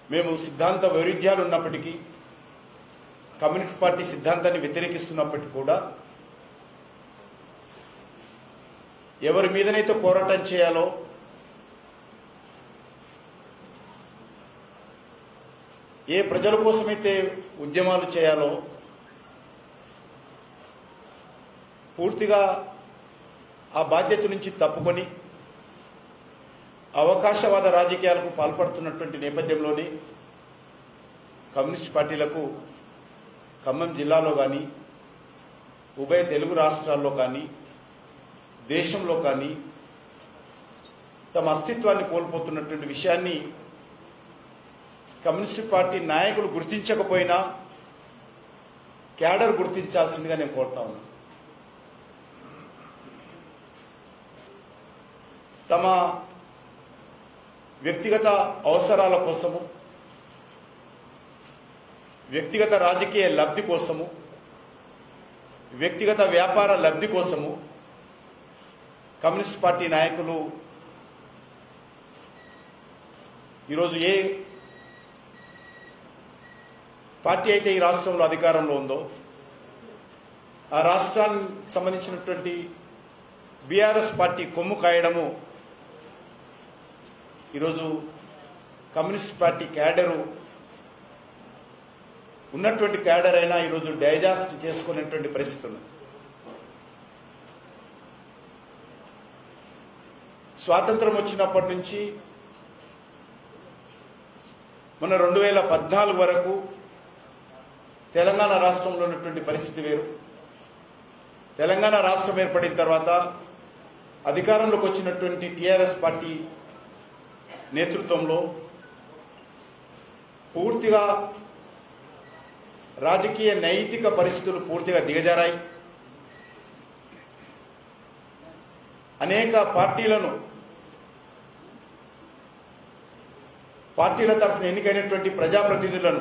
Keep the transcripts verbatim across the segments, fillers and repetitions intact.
మేము సిద్ధాంత వైరుధ్యాలు ఉన్నప్పటికీ కమ్యూనిస్ట్ పార్టీ సిద్ధాంతాన్ని వ్యతిరేకిస్తున్నప్పటికీ కూడా ఎవరి మీదనైతే పోరాటం చేయాలో ఏ ప్రజల కోసమైతే ఉద్యమాలు చేయాలో పూర్తిగా ఆ బాధ్యత నుంచి తప్పుకొని అవకాశవాద రాజకీయాలకు పాల్పడుతున్నటువంటి నేపథ్యంలోనే కమ్యూనిస్ట్ పార్టీలకు ఖమ్మం జిల్లాలో కానీ ఉభయ తెలుగు రాష్ట్రాల్లో కానీ దేశంలో కానీ తమ అస్తిత్వాన్ని కోల్పోతున్నటువంటి విషయాన్ని కమ్యూనిస్ట్ పార్టీ నాయకులు గుర్తించకపోయినా క్యాడర్ గుర్తించాల్సిందిగా నేను కోరుతా ఉన్నాను. తమ వ్యక్తిగత అవసరాల కోసము, వ్యక్తిగత రాజకీయ లబ్ధి కోసము, వ్యక్తిగత వ్యాపార లబ్ధి కోసము కమ్యూనిస్ట్ పార్టీ నాయకులు ఈరోజు ఏ పార్టీ అయితే ఈ రాష్ట్రంలో అధికారంలో ఉందో ఆ రాష్ట్రానికి సంబంధించినటువంటి బీఆర్ఎస్ పార్టీ కొమ్ము కాయడము ఈరోజు కమ్యూనిస్ట్ పార్టీ క్యాడరు ఉన్నటువంటి క్యాడర్ అయినా ఈరోజు డైజెస్ట్ చేసుకునేటువంటి పరిస్థితి ఉంది. స్వాతంత్రం వచ్చినప్పటి నుంచి మన రెండు వేల పద్నాలుగు వరకు తెలంగాణ రాష్ట్రంలో ఉన్నటువంటి పరిస్థితి వేరు. తెలంగాణ రాష్ట్రం ఏర్పడిన తర్వాత అధికారంలోకి వచ్చినటువంటి టీఆర్ఎస్ పార్టీ నేతృత్వంలో పూర్తిగా రాజకీయ నైతిక పరిస్థితులు పూర్తిగా దిగజారాయి. అనేక పార్టీలను పార్టీల తరఫున ఎన్నికైనటువంటి ప్రజాప్రతినిధులను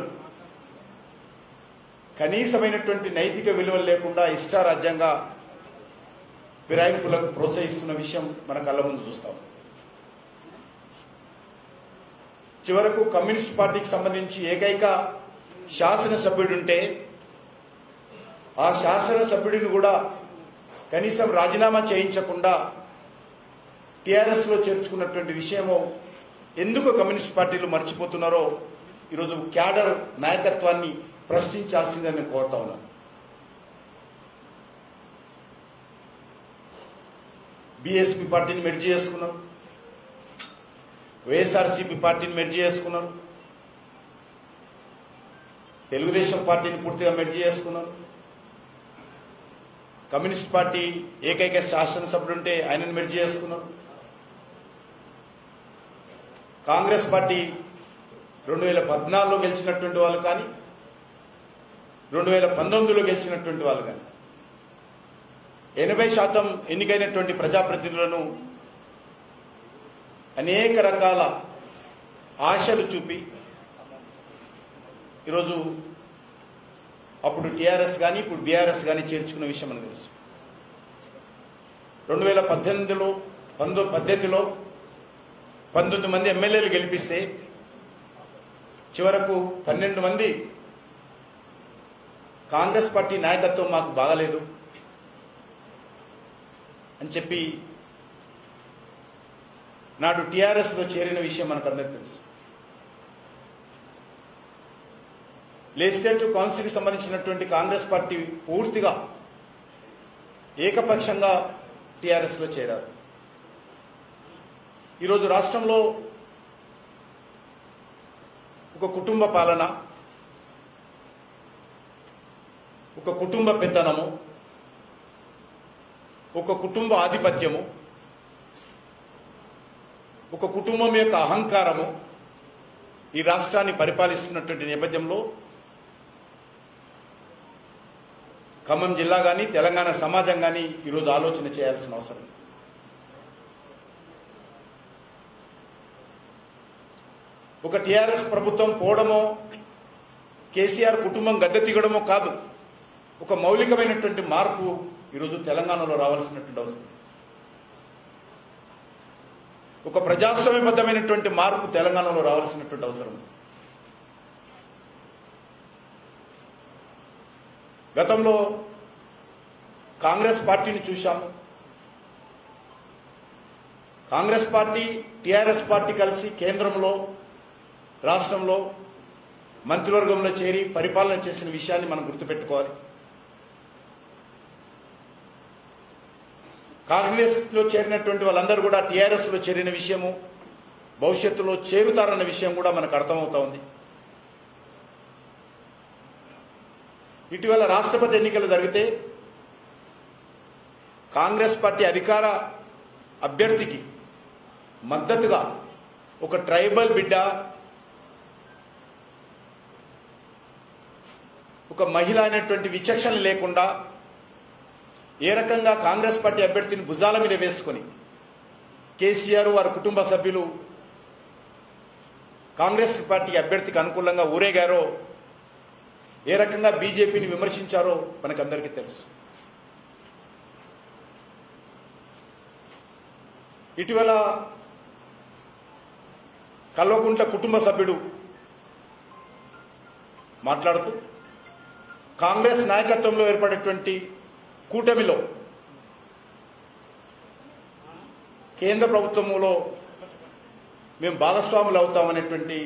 కనీసమైనటువంటి నైతిక విలువలు లేకుండా ఇష్టారాజ్యంగా ఫిరాయింపులకు ప్రోత్సహిస్తున్న విషయం మన కళ్ళ ముందు చూస్తాం. చివరకు కమ్యూనిస్ట్ పార్టీకి సంబంధించి ఏకైక శాసనసభ్యుడుంటే ఆ శాసనసభ్యుడిని కూడా కనీసం రాజీనామా చేయించకుండా టీఆర్ఎస్లో చేర్చుకున్నటువంటి విషయము ఎందుకు కమ్యూనిస్ట్ పార్టీలు మర్చిపోతున్నారో ఈరోజు క్యాడర్ నాయకత్వాన్ని ప్రశ్నించాల్సిందని నేను కోరుతా ఉన్నాను. బీఎస్పీ పార్టీని మెర్జీ చేసుకున్నారు, వైఎస్ఆర్సీపీ పార్టీని మెర్జీ చేసుకున్నారు, తెలుగుదేశం పార్టీని పూర్తిగా మెర్జీ చేసుకున్నారు. కమ్యూనిస్ట్ పార్టీ ఏకైక శాసనసభ్యుడుంటే ఆయనను మెర్జీ చేసుకున్నారు. కాంగ్రెస్ పార్టీ రెండు వేల పద్నాలుగులో గెలిచినటువంటి వాళ్ళు కానీ రెండు వేల పంతొమ్మిదిలో గెలిచినటువంటి వాళ్ళు కానీ ఎనభై శాతం ఎన్నికైనటువంటి ప్రజాప్రతినిధులను అనేక రకాల ఆశలు చూపి ఈరోజు అప్పుడు టీఆర్ఎస్ కానీ ఇప్పుడు బీఆర్ఎస్ కానీ చేర్చుకున్న విషయం మనకు తెలుసు. రెండు వేల పద్దెనిమిదిలో పంతొ పద్దెనిమిదిలో పంతొమ్మిది మంది ఎమ్మెల్యేలు గెలిపిస్తే చివరకు పన్నెండు మంది కాంగ్రెస్ పార్టీ నాయకత్వం మాకు బాగలేదు అని చెప్పి నాడు టీఆర్ఎస్లో చేరిన విషయం మనకు అందరికీ తెలుసు. లెజిస్లేటివ్ కౌన్సిల్కి సంబంధించినటువంటి కాంగ్రెస్ పార్టీ పూర్తిగా ఏకపక్షంగా టీఆర్ఎస్లో చేరారు. ఈరోజు రాష్ట్రంలో ఒక కుటుంబ పాలన, ఒక కుటుంబ పెత్తనము, ఒక కుటుంబ ఆధిపత్యము, ఒక కుటుంబం యొక్క అహంకారము ఈ రాష్ట్రాన్ని పరిపాలిస్తున్నటువంటి నేపథ్యంలో ఖమ్మం జిల్లా కానీ తెలంగాణ సమాజం కానీ ఈరోజు ఆలోచన చేయాల్సిన అవసరం. ఒక టీఆర్ఎస్ ప్రభుత్వం పోవడమో కేసీఆర్ కుటుంబం గద్దె దిగడమో కాదు, ఒక మౌలికమైనటువంటి మార్పు ఈరోజు తెలంగాణలో రావాల్సినటువంటి అవసరం. ఒక ప్రజాస్వామ్యబద్ధమైనటువంటి మార్పు తెలంగాణలో రావాల్సినటువంటి అవసరం. గతంలో కాంగ్రెస్ పార్టీని చూశాము. కాంగ్రెస్ పార్టీ టీఆర్ఎస్ పార్టీ కలిసి కేంద్రంలో రాష్ట్రంలో మంత్రివర్గంలో చేరి పరిపాలన చేసిన విషయాన్ని మనం గుర్తుపెట్టుకోవాలి. కాంగ్రెస్లో చేరినటువంటి వాళ్ళందరూ కూడా టీఆర్ఎస్లో చేరిన విషయము, భవిష్యత్తులో చేరుతారన్న విషయం కూడా మనకు అర్థమవుతా ఉంది. ఇటీవల రాష్ట్రపతి ఎన్నికలు జరిగితే కాంగ్రెస్ పార్టీ అధికార అభ్యర్థికి మద్దతుగా ఒక ట్రైబల్ బిడ్డ, ఒక మహిళ అనేటువంటి విచక్షణ లేకుండా ఏ రకంగా కాంగ్రెస్ పార్టీ అభ్యర్థిని భుజాల మీద వేసుకొని కేసీఆర్ వారి కుటుంబ సభ్యులు కాంగ్రెస్ పార్టీ అభ్యర్థికి అనుకూలంగా ఊరేగారో, ఏ రకంగా బీజేపీని విమర్శించారో మనకందరికీ తెలుసు. ఇటీవల కల్వకుంట్ల కుటుంబ సభ్యుడు మాట్లాడుతూ కాంగ్రెస్ నాయకత్వంలో ఏర్పడేటువంటి కూటమిలో కేంద్ర ప్రభుత్వంలో మేము భాగస్వాములు అవుతామనేటువంటి,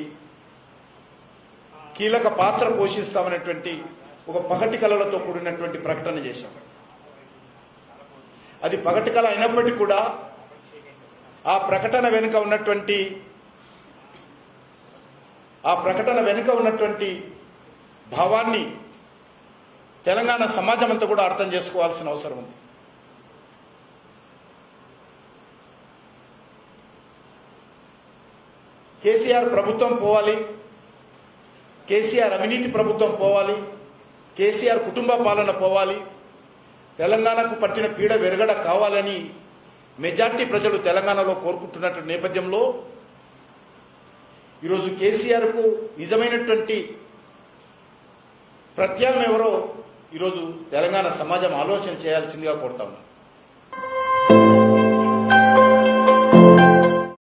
కీలక పాత్ర పోషిస్తామనేటువంటి ఒక పగటి కళలతో కూడినటువంటి ప్రకటన చేశాం. అది పగటి కళ అయినప్పటికీ కూడా ఆ ప్రకటన వెనుక ఉన్నటువంటి ఆ ప్రకటన వెనుక ఉన్నటువంటి భావాన్ని తెలంగాణ సమాజం అంతా కూడా అర్థం చేసుకోవాల్సిన అవసరం ఉంది. కేసీఆర్ ప్రభుత్వం పోవాలి, కేసీఆర్ అవినీతి ప్రభుత్వం పోవాలి, కేసీఆర్ కుటుంబ పాలన పోవాలి, తెలంగాణకు పట్టిన పీడ వెరగడ కావాలని మెజార్టీ ప్రజలు తెలంగాణలో కోరుకుంటున్నటువంటి నేపథ్యంలో ఈరోజు కేసీఆర్కు నిజమైనటువంటి ప్రత్యామ్నాయం ఎవరో ఈరోజు తెలంగాణ సమాజం ఆలోచన చేయాల్సిందిగా కోరుతా ఉన్నాం.